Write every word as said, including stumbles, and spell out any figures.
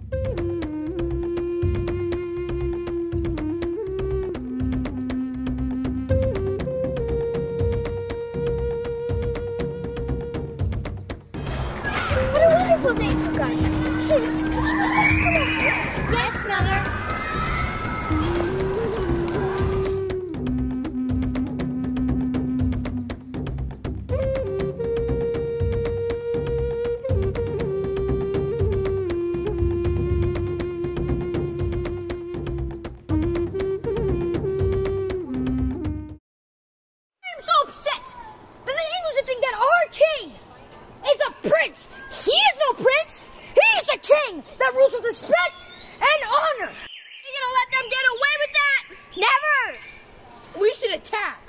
What a wonderful day for gardening. Kids, could you refresh the water? Yes, Mother. I'm so upset that the English think that our king is a prince. He is no prince. He is a king that rules with respect and honor. You're gonna let them get away with that? Never! We should attack.